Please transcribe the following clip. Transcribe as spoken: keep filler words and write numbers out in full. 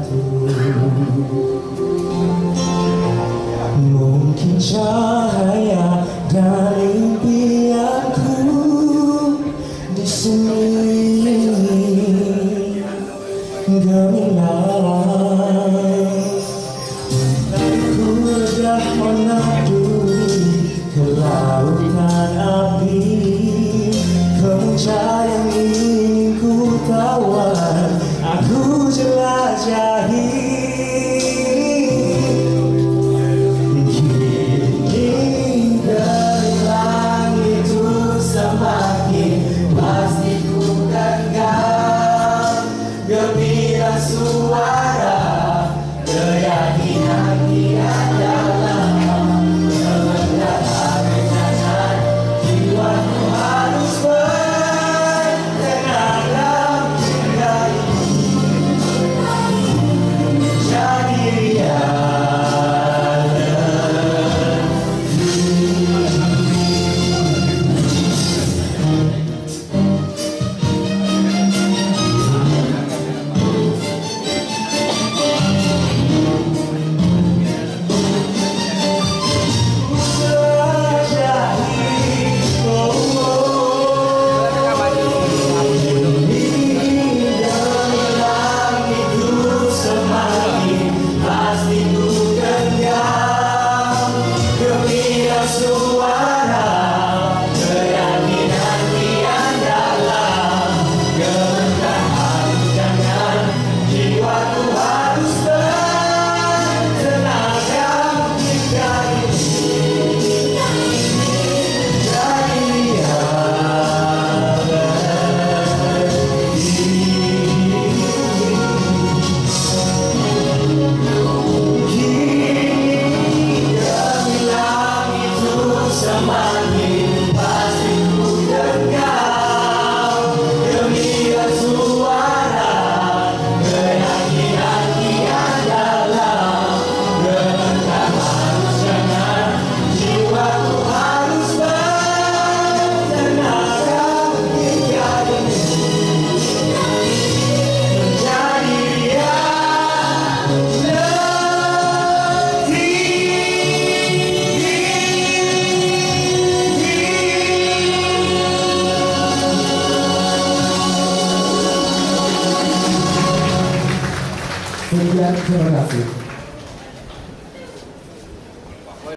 sesuatu. Mungkin cahaya dari impianku di sini gemilang. Aku sudah menaduri ke lautan api, kemuncak yang ingin ku tawar, aku jelajahi. Kini dari langit itu semakin pasti ku genggam gembira suara keyakinan kian dalam mengenal dengan jiwamu harus bertenaga hingga jadi Sekian, terima kasih.